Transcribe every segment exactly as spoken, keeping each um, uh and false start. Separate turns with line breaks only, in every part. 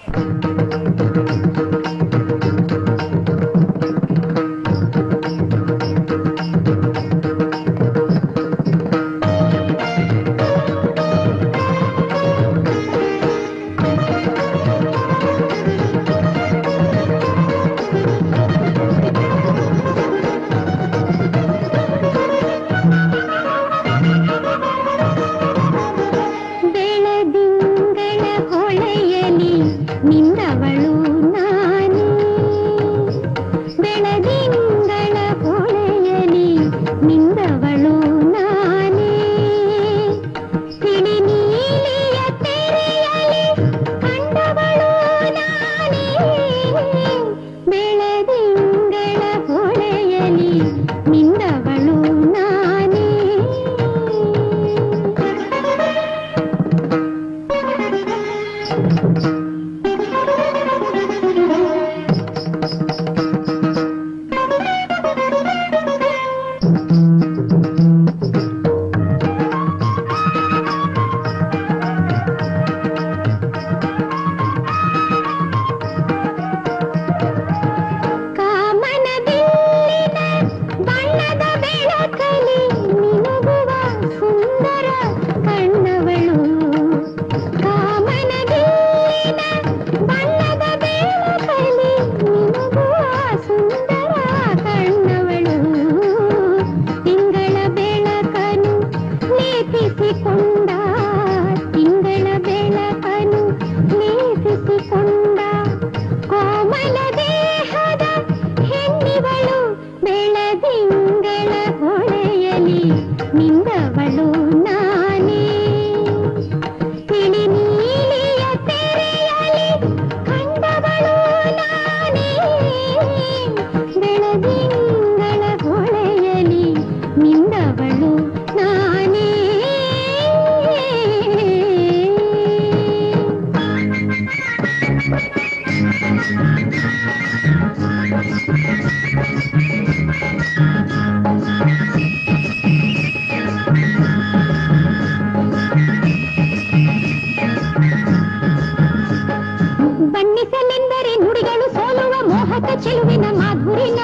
ಬಣ್ಣಿಸಲೆಂದರೆ ನುಡಿಗಳು ಸೋಲುವ ಮೋಹಕ ಚೆಲುವಿನ ಮಾಧುರಿನ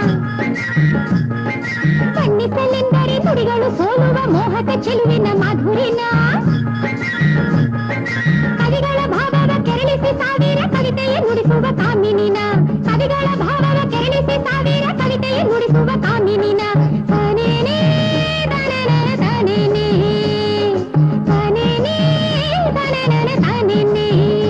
ಬಣ್ಣಿಸಲೆಂದರೆ ನುಡಿಗಳು ಸೋಲುವ ಮೋಹಕ ಚೆಲುವಿನ ಮಾಧುರಿನ ಕವಿಗಳ ಭಾವವ ಕೆರಳಿಸಿ ಸಾವಿರ ಕವಿತೆಯ ನುಡಿಸುವ ಕಾಮಿನಿನ ಕವಿಗಳ ಭಾವವ ಕೆರಳಿಸಿ ಸಾವಿರ ಕವಿತೆಯ ನುಡಿಸುವ ಕಾಮಿನಿನ ತಾನೇನೇ ತಾನೇನೇ ತಾನೇನೇ ತಾನೇನೇ ತಾನೇನೇ ತಾನೇನೇ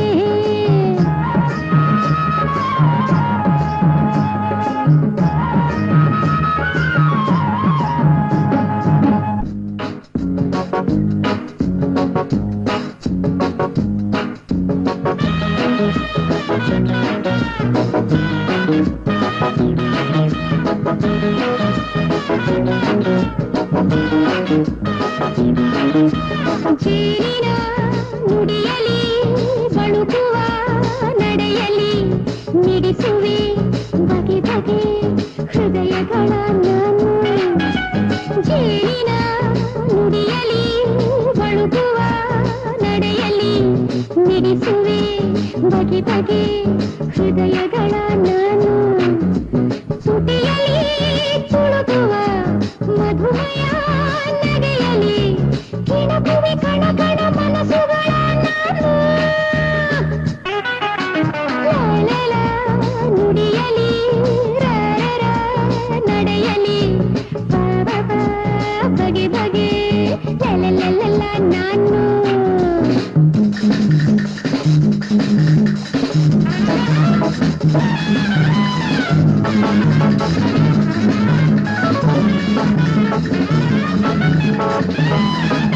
ಜೇನಿನ ನುಡಿಯಲಿ ಬಳುಕುವ ನಡೆಯಲಿ ಮಿಡಿಸುವೆ ಬಗೆ ಬಗೆ ಹೃದಯಗಳ ನಾನು ಜೇನಿನ ನುಡಿಯಲಿ ಬಳುಕುವ ನಡೆಯಲಿ ಮಿಡಿಸುವೆ ಬಗೆ ಬಗೆ ಹೃದಯಗಳ ನಾನು ತುಟಿಯಲಿ ತುಳುಕುವ ಮಧುಮಯ ನಡೆಯಲಿ ಕಿಣಕುವೆ ಕಣ ಕಣ ಮನಸ್ಸುಗಳ ನಾನು ಲಾಲಲ ನುಡಿಯಲಿ ರರ ನಡೆಯಲಿ ಬಗೆ ಬಗೆ ಲಲಲಲ ನಾನು Thank you.